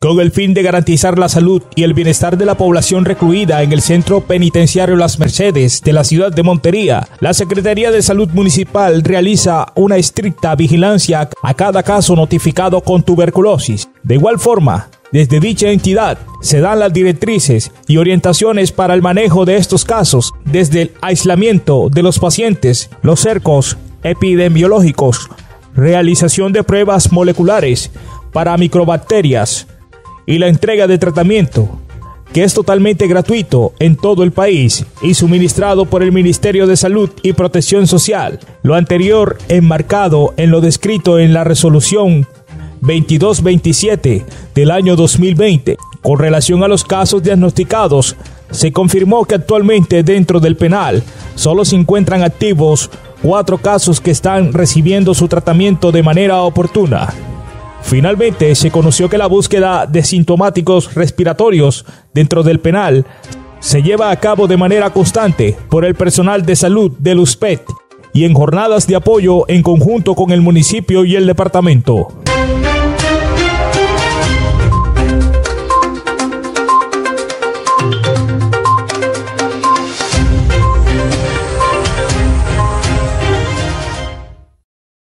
Con el fin de garantizar la salud y el bienestar de la población recluida en el Centro Penitenciario Las Mercedes de la ciudad de Montería, la Secretaría de Salud Municipal realiza una estricta vigilancia a cada caso notificado con tuberculosis. De igual forma, desde dicha entidad se dan las directrices y orientaciones para el manejo de estos casos, desde el aislamiento de los pacientes, los cercos epidemiológicos, realización de pruebas moleculares para microbacterias y la entrega de tratamiento, que es totalmente gratuito en todo el país y suministrado por el Ministerio de Salud y Protección Social. Lo anterior enmarcado en lo descrito en la resolución 2227 del año 2020. Con relación a los casos diagnosticados, se confirmó que actualmente dentro del penal solo se encuentran activos 4 casos que están recibiendo su tratamiento de manera oportuna. Finalmente, se conoció que la búsqueda de sintomáticos respiratorios dentro del penal se lleva a cabo de manera constante por el personal de salud del USPET y en jornadas de apoyo en conjunto con el municipio y el departamento.